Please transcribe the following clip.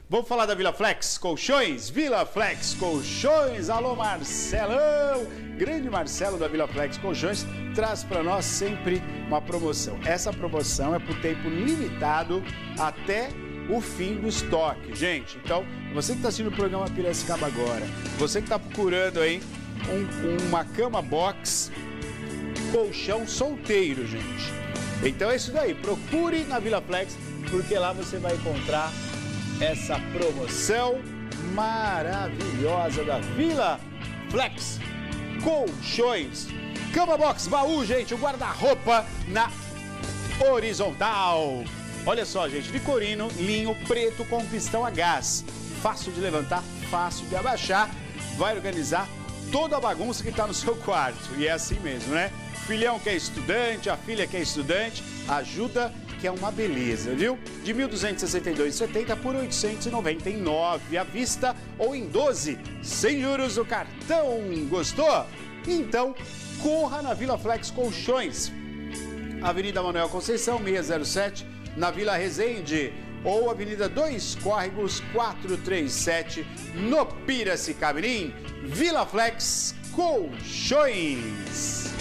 Vamos falar da Vila Flex Colchões? Vila Flex Colchões, alô Marcelão! Grande Marcelo da Vila Flex Colchões traz para nós sempre uma promoção. Essa promoção é por tempo limitado até o fim do estoque, gente. Então, você que está assistindo o programa Piracicaba agora, você que está procurando aí uma cama box, colchão solteiro, gente. Então é isso daí, procure na Vila Flex, porque lá você vai encontrar essa promoção maravilhosa da Vila Flex Colchões. Cama box, baú, gente, o guarda-roupa na horizontal. Olha só, gente, Vicorino, linho preto com pistão a gás. Fácil de levantar, fácil de abaixar. Vai organizar toda a bagunça que está no seu quarto. E é assim mesmo, né? Filhão que é estudante, a filha que é estudante, ajuda que é uma beleza, viu? De R$ 1.262,70 por R$ 899 à vista ou em 12, sem juros o cartão. Gostou? Então, corra na Vila Flex Colchões. Avenida Manuel Conceição, 607, na Vila Resende. Ou Avenida 2 Córregos, 437, no Piracicaba. Vila Flex Colchões.